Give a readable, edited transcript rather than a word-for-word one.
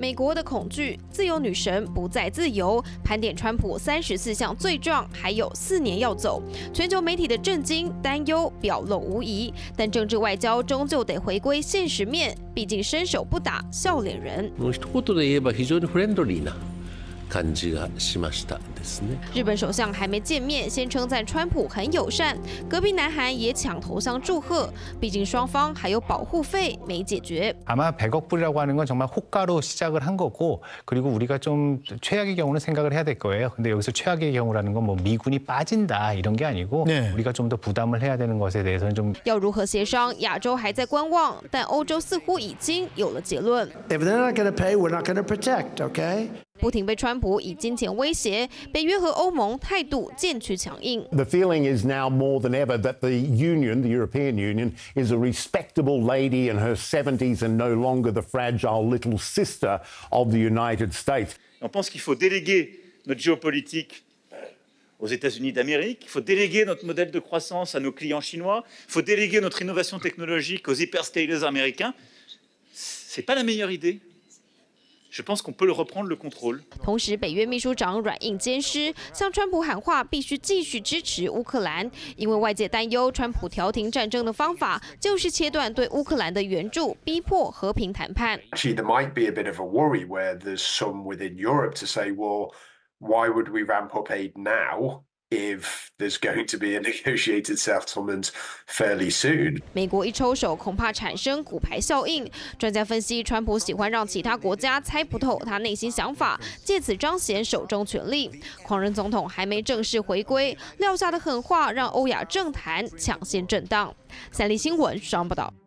美国的恐惧，自由女神不再自由，盘点川普34项罪状，还有4年要走。全球媒体的震惊、担忧表露无遗，但政治外交终究得回归现实面，毕竟伸手不打笑脸人。 もう一言で言えば非常にフレンドリーな感じがしましたですね。 日本首相还没见面，先称赞川普很友善，隔壁南韩也抢头香祝贺。毕竟双方还有保护费没解决。 아마 100억 불이라고 하는 건 정말 호가로 시작을 한 거고, 그리고 우리가 좀 최악의 경우는 생각을 해야 될 거예요. 근데 여기서 최악의 경우라는 건 뭐 미군이 빠진다 이런 게 아니고 우리가 좀 더 부담을 해야 되는 것에 대해서는 좀 要如何协商，亚洲还在观望，但欧洲似乎已经有了结论。 If they're not going to pay, we're not going to protect, okay? 不停被川普以金钱威胁，北约和欧盟态度渐趋强硬。 The feeling is now more than ever that the Union, the European Union, is a respectable lady in her 70s and no longer the fragile little sister of the United States. On pense qu'il faut déléguer notre géopolitique aux États-Unis d'Amérique, il faut déléguer notre modèle de croissance à nos clients chinois, il faut déléguer notre innovation technologique aux hyperscalers américains. C'est pas la meilleure idée. Je pense qu'on peut le reprendre le contrôle. 同时，北约秘书长软硬兼施，向川普喊话，必须继续支持乌克兰，因为外界担忧川普调停战争的方法就是切断对乌克兰的援助，逼迫和平谈判。 Actually, there might be a bit of a worry where there's some within Europe to say, well, why would we ramp up aid now if there's going to be a negotiated settlement fairly soon? 美国一抽手，恐怕产生骨牌效应。专家分析，川普喜欢让其他国家猜不透他内心想法，借此彰显手中权力。狂人总统还没正式回归，撂下的狠话让欧亚政坛抢先震荡。三立新闻上报道。